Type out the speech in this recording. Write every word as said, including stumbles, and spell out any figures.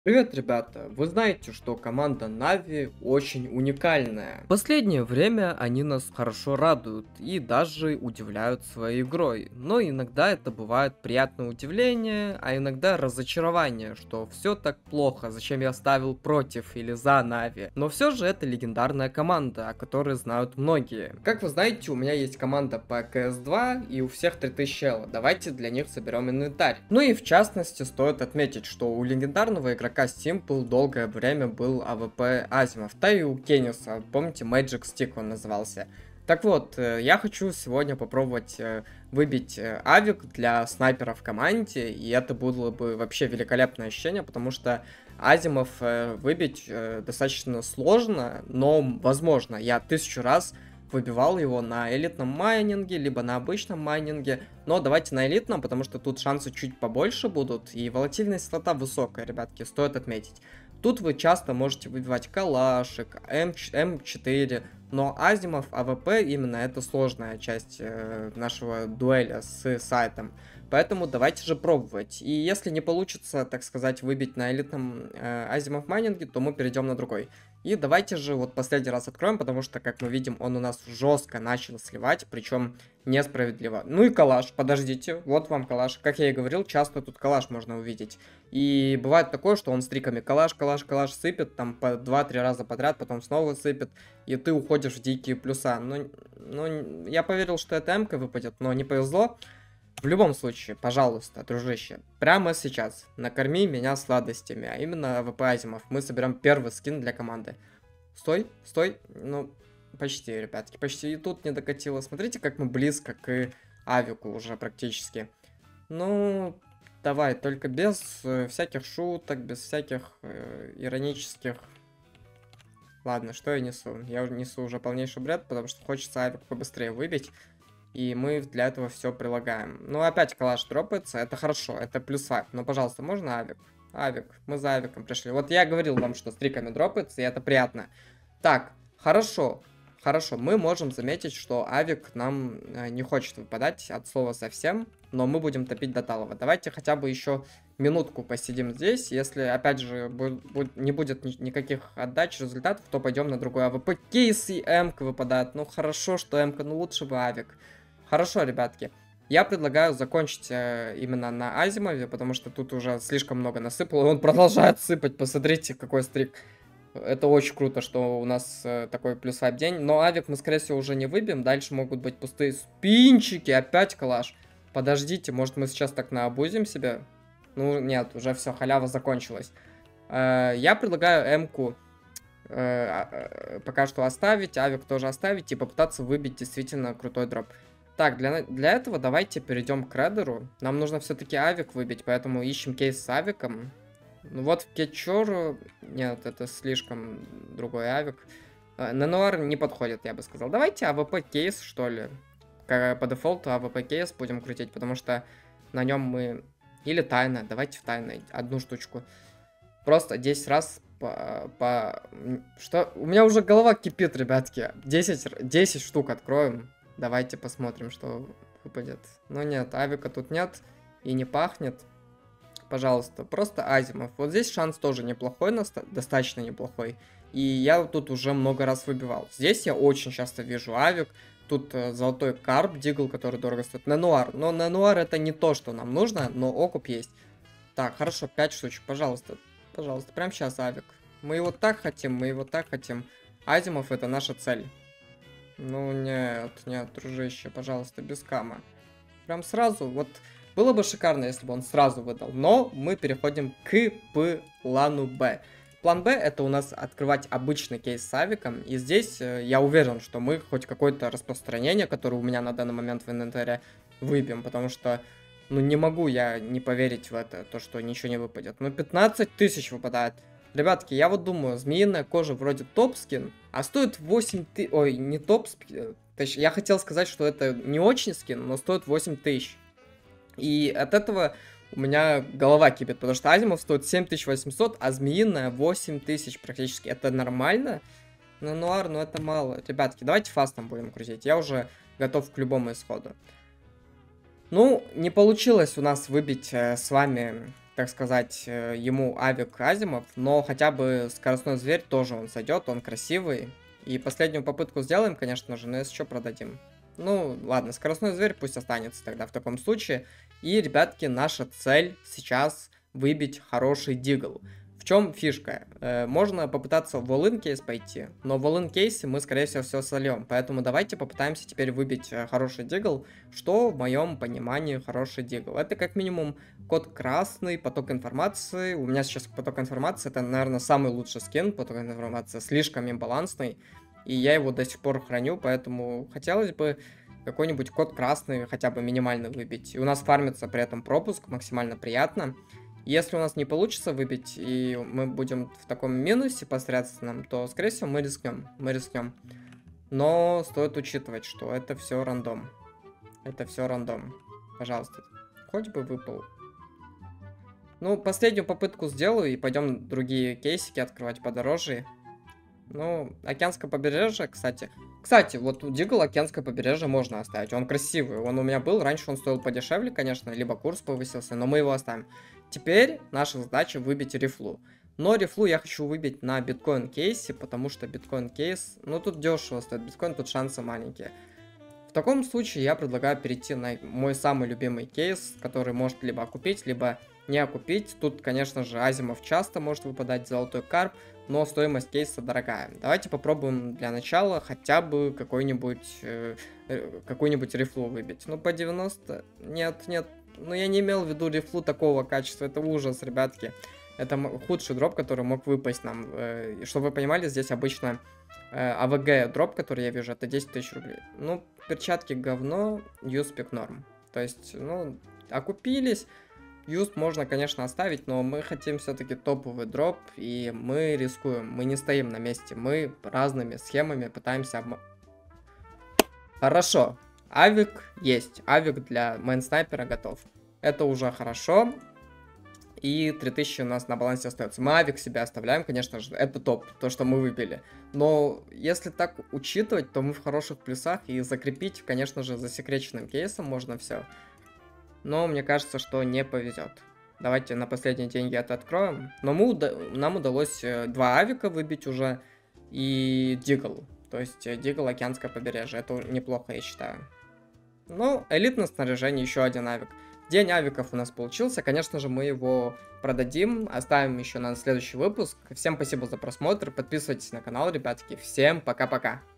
Привет, ребята! Вы знаете, что команда Нави очень уникальная. В последнее время они нас хорошо радуют и даже удивляют своей игрой. Но иногда это бывает приятное удивление, а иногда разочарование, что все так плохо, зачем я ставил против или за Нави. Но все же это легендарная команда, о которой знают многие. Как вы знаете, у меня есть команда по си эс два и у всех три тысячи эл. Давайте для них соберем инвентарь. Ну и в частности стоит отметить, что у легендарного игрока Simple долгое время был а вэ пэ Азимов, да и у Кениса, помните, Magic Stick он назывался. Так вот, э, я хочу сегодня попробовать э, выбить э, авик для снайпера в команде, и это было бы вообще великолепное ощущение, потому что Азимов э, выбить э, достаточно сложно, но возможно. Я тысячу раз выбивал его на элитном майнинге, либо на обычном майнинге. Но давайте на элитном, потому что тут шансы чуть побольше будут, и волатильность слота высокая, ребятки, стоит отметить. Тут вы часто можете выбивать калашик, эм четыре, но Азимов а вэ пэ именно это сложная часть э, нашего дуэля с сайтом. Поэтому давайте же пробовать. И если не получится, так сказать, выбить на элитном э, Азимов майнинге, то мы перейдем на другой. И давайте же вот последний раз откроем, потому что, как мы видим, он у нас жестко начал сливать, причем несправедливо. Ну и калаш, подождите, вот вам калаш. Как я и говорил, часто тут калаш можно увидеть. И бывает такое, что он стриками калаш, калаш, калаш сыпет, там по два-три раза подряд, потом снова сыпет, и ты уходишь в дикие плюса. Ну, ну я поверил, что это эмка выпадет, но не повезло. В любом случае, пожалуйста, дружище, прямо сейчас накорми меня сладостями, а именно а вэ пэ Азимов. Мы соберем первый скин для команды. Стой, стой, ну, почти, ребятки, почти и тут не докатило. Смотрите, как мы близко к авику уже практически. Ну, давай, только без э, всяких шуток, без всяких э, иронических... Ладно, что я несу? Я несу уже полнейший бред, потому что хочется авик побыстрее выбить. И мы для этого все прилагаем. Ну, опять калаш дропается, это хорошо, это плюс вайп. Но, пожалуйста, можно авик? Авик, мы за авиком пришли. Вот я говорил вам, что стриками дропается, и это приятно. Так, хорошо, хорошо, мы можем заметить, что авик нам э, не хочет выпадать от слова совсем, но мы будем топить до талого. Давайте хотя бы еще минутку посидим здесь. Если, опять же, бу- бу- не будет ни- никаких отдач, результатов, то пойдем на другой а вэ пэ. Кейс и эмка выпадает. Ну, хорошо, что эмка, ну лучше бы авик. Хорошо, ребятки. Я предлагаю закончить э, именно на Азимове, потому что тут уже слишком много насыпало. И он продолжает сыпать. Посмотрите, какой стрик. Это очень круто, что у нас э, такой плюс вайп день. Но авик мы, скорее всего, уже не выбьем. Дальше могут быть пустые спинчики. Опять калаш. Подождите, может мы сейчас так наобузим себя? Ну, нет, уже все, халява закончилась. Э, я предлагаю М-ку э, э, пока что оставить, авик тоже оставить и попытаться выбить действительно крутой дроп. Так, для, для этого давайте перейдем к Редеру. Нам нужно все-таки авик выбить, поэтому ищем кейс с авиком. Ну вот в Кетчору... Нет, это слишком другой авик. Э, Нануар не подходит, я бы сказал. Давайте а вэ пэ кейс, что ли. Как по дефолту а вэ пэ кейс будем крутить, потому что на нем мы... Или тайна. Давайте в тайной одну штучку. Просто десять раз по... по... Что? У меня уже голова кипит, ребятки. десять, десять штук откроем. Давайте посмотрим, что выпадет. Но нет, авика тут нет и не пахнет. Пожалуйста, просто Азимов. Вот здесь шанс тоже неплохой, достаточно неплохой. И я тут уже много раз выбивал. Здесь я очень часто вижу авик. Тут э, золотой карп, дигл, который дорого стоит. Нануар. Но нануар это не то, что нам нужно, но окуп есть. Так, хорошо, пять штучек, пожалуйста. Пожалуйста, прямо сейчас авик. Мы его так хотим, мы его так хотим. Азимов это наша цель. Ну нет, нет, дружище, пожалуйста, без кама. Прям сразу, вот было бы шикарно, если бы он сразу выдал. Но мы переходим к плану Б. План Б это у нас открывать обычный кейс с авиком. И здесь э, я уверен, что мы хоть какое-то распространение, которое у меня на данный момент в инвентаре, выбьем. Потому что, ну не могу я не поверить в это, то что ничего не выпадет. Ну пятнадцать тысяч выпадает. Ребятки, я вот думаю, змеиная кожа вроде топ-скин, а стоит восемь тысяч... Ой, не топ-скин. Я хотел сказать, что это не очень скин, но стоит восемь тысяч. И от этого у меня голова кипит, потому что Азимов стоит семь тысяч восемьсот, а змеиная восемь тысяч практически. Это нормально? Ну, нуар, ну это мало. Ребятки, давайте фастом будем крутить. Я уже готов к любому исходу. Ну, не получилось у нас выбить э, с вами так сказать, э, ему авик Азимов, но хотя бы скоростной зверь тоже он сойдет, он красивый. И последнюю попытку сделаем, конечно же, но если что, продадим. Ну, ладно, скоростной зверь пусть останется тогда в таком случае. И, ребятки, наша цель сейчас выбить хороший дигл. В чем фишка? Э, можно попытаться в all-in кейс пойти, но в all-in кейсе мы, скорее всего, все сольем. Поэтому давайте попытаемся теперь выбить э, хороший дигл. Что в моем понимании хороший дигл? Это как минимум код красный, поток информации. У меня сейчас поток информации, это, наверное, самый лучший скин, поток информации, слишком имбалансный. И я его до сих пор храню, поэтому хотелось бы какой-нибудь код красный, хотя бы минимально выбить. И у нас фармится при этом пропуск, максимально приятно. Если у нас не получится выбить, и мы будем в таком минусе посредственном, то, скорее всего, мы рискнем. Мы рискнем. Но стоит учитывать, что это все рандом. Это все рандом. Пожалуйста. Хоть бы выпал. Ну, последнюю попытку сделаю, и пойдем другие кейсики открывать подороже. Ну, Океанское побережье, кстати. Кстати, вот дигл Океанское побережье можно оставить. Он красивый. Он у меня был. Раньше он стоил подешевле, конечно, либо курс повысился, но мы его оставим. Теперь наша задача выбить рифлу. Но рифлу я хочу выбить на биткоин кейсе, потому что биткоин кейс, ну тут дешево стоит биткоин, тут шансы маленькие. В таком случае я предлагаю перейти на мой самый любимый кейс, который может либо окупить, либо не окупить. Тут, конечно же, Азимов часто может выпадать, золотой карп, но стоимость кейса дорогая. Давайте попробуем для начала хотя бы какой-нибудь э, какую-нибудь рифлу выбить. Ну, по девяносто? Нет, нет. Ну, я не имел в виду рифлу такого качества. Это ужас, ребятки. Это худший дроп, который мог выпасть нам. Э, чтобы вы понимали, здесь обычно э, АВГ дроп, который я вижу, это десять тысяч рублей. Ну, перчатки говно, юспик норм. То есть, ну, окупились. Юсп можно, конечно, оставить, но мы хотим все-таки топовый дроп, и мы рискуем, мы не стоим на месте, мы разными схемами пытаемся обма... Хорошо, авик есть, авик для мейн-снайпера готов. Это уже хорошо, и три тысячи у нас на балансе остается. Мы авик себе оставляем, конечно же, это топ, то, что мы выбили. Но если так учитывать, то мы в хороших плюсах, и закрепить, конечно же, засекреченным кейсом можно все. Но мне кажется, что не повезет. Давайте на последние деньги это откроем. Но мы, нам удалось два авика выбить уже и дигл. То есть дигл Океанское побережье. Это неплохо, я считаю. Ну, элитное снаряжение, еще один авик. День авиков у нас получился. Конечно же, мы его продадим. Оставим еще на следующий выпуск. Всем спасибо за просмотр. Подписывайтесь на канал, ребятки. Всем пока-пока.